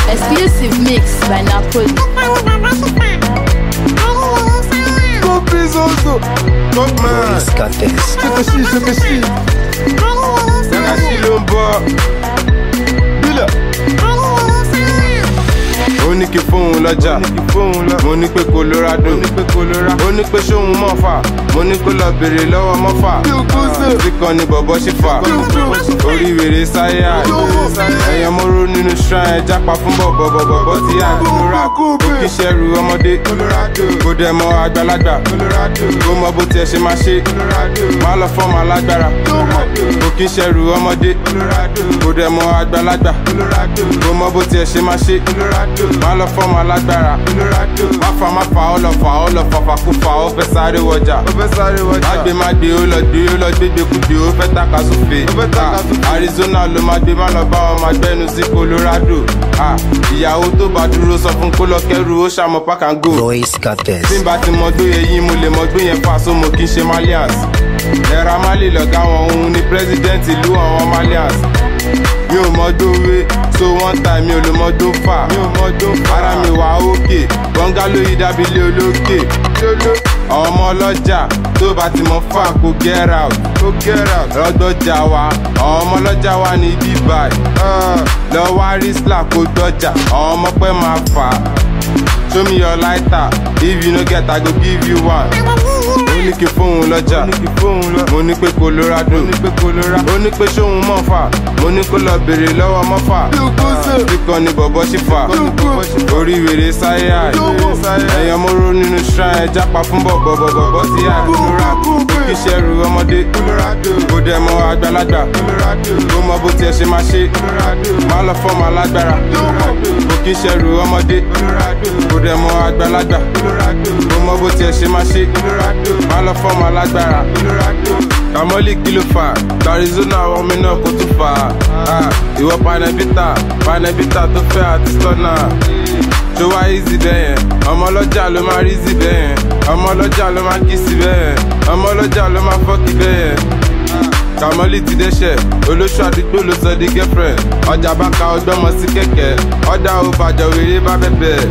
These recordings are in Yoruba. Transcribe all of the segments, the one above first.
Exclusive mix by Napoli. Compizoso, Cockman. Je te chie. Nagashi Lomba. Bila. Ó ní kí fóun lọ́jà, mo ní pé Colorado, ó ní pé ṣóun mọ́fà, mo ní kó lọ bèrè lọ́wọ́ mọ́fà. Tí kan ni bọ̀bọ̀ ṣì fà, orí wèrè sáyà, ẹ̀yàn móró nínú shrine jápa fún bọ̀bọ̀ tí a gbóra. Kò kí ṣẹrù ọmọdé, kò dẹ̀ mọ àgbàlagbà, kò mọ bó tiẹ̀ ṣe máa ṣe, má lọ fọ́ọ̀mù alágbára. Kò kí ṣẹrù ọmọdé, kò dẹ̀ mọ àgbàlagbà, kò mọ bó tiẹ̀ ṣe máa ṣe, má lọ fọ́ọ̀mù alágbára. Má fa ọlọ́fà fàkúfà ó fẹ́ sáré wọjà. Má gbé ó lọ gbégbékúgbé ó fẹ́ tàkà sófè. Arizona ló má gbé, má lọ bá wọn má gbẹ́nu sí Colorado. Ìyàwó tó bá dúró sọ fún kó lọ kẹ́rù ó ṣàmọ̀ pack and go. Tí n bá ti mọ gbé yẹn mo lè mọ gbé yẹn fa so mo kì í ṣe Malians. Naira Marley lọ̀gá wọn, òun ni president ìlú àwọn Malians. Mi ò mọ dówe, so one time mi ò lè mọ dó fà. Ara mi wà òkè, bọ́ngálò yìí dàbí ilé olókè. Àwọn ọmọ ọlọ́jà tó bá ti mọ fà kó get out. Lọ́dọ̀jà wa, àwọn ọmọ ọlọ́jà wà ní bíbáì. Lọ wá Rísílà kó dọ́jà, àwọn ọmọ pẹ́ máa fà. Show me your lighter, if you no get I go give you one. Ó ní kí fóun lọ́jà, mo ní pé Colorado, ó ní pé ṣóun mọ́fà, mo ní kó lọ bèrè lọ́wọ́ mọ́fà. Tí kan ni bọ̀bọ̀ ṣì fà, orí wèrè sáyà, ẹ̀yàn móró nínú shrine jápa fún bọ̀bọ̀ tí a gbóra. Kò kí ṣẹrù ọmọdé, kò dẹ̀ mọ àgbàlagbà, kò mọ bó tiẹ̀ ṣe máa ṣe, má lọ fọ́ọ̀mù alágbára. Kò kí ṣẹrù ọmọdé, kò dẹ̀ mọ àgbàlagbà, kò mọ bó tiẹ̀ ṣe máa ṣe, má lọ fọ́ọ̀mù alágbára. Kamoli kí ló fà, Arizona àwọn mi náà kò tún fà. Ìwọ panẹ́bítà tó fẹ́ àti stọ́nà. Ṣó wá easy bẹ́yẹn, ọmọ ọlọ́jà ló máa rí easy bẹ́yẹn, ọmọ ọlọ́jà ló máa kí sí bẹ́yẹn, ọmọ ọlọ́jà ló máa fọ́kì bẹ́yẹn. Kamoli ti dẹ́ṣẹ̀, olóṣù àdúgbò ló sọ di girlfriend. Ọjà bá ka ọgbọ́mọ sí kẹ̀kẹ́, ọ̀dà ò bàjẹ́ wèrè bá bẹ̀bẹ̀.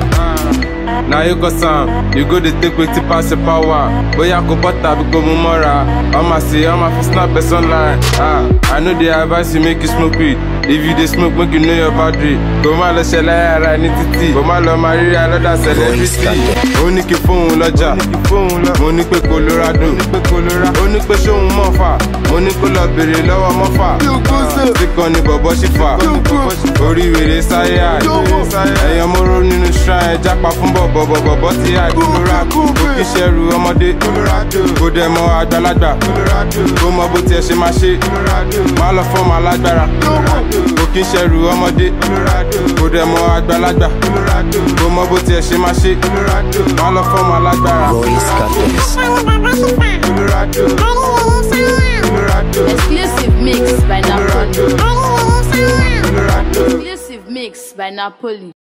Na you go Sam, you go dey take wetin pass your power. Bóyá kò bọ́tà bí kò mú mọ́ra. Ọmọ fi snap person line. I know dey advise you make you smoke weed. If you dey smoke, make you know your boundary. Kò má lọ ṣẹlẹ̀ ara ní títì, kò má lọ máa rí another celebrity. Ó ní kí fóun lọ́jà, mo ní pé Colorado, ó ní pé ṣóun mọ́fà, mo ní kó lọ bèrè lọ́wọ́ mọ́fà. Tí kan ni bọ̀bọ̀ ṣì fà, orí wèrè sáyà, ẹ̀yàn móró nínú shrine jápa fún bọ̀bọ̀ tí a gbóra. Kò kí ṣẹrù ọmọdé, kò dẹ̀ mọ àgbàlagbà, kò mọ bó tiẹ̀ ṣe máa ṣe, má lọ fọ́ọ̀mù alágbára. Kò kí ṣẹrù ọmọdé, kò dẹ̀ mọ àgbàlagbà, kò mọ bó tiẹ̀ ṣe máa ṣe, má lọ fọ́ọ̀mù alágbára. Exclusive mix by Napoli. Exclusive mix by Napoli.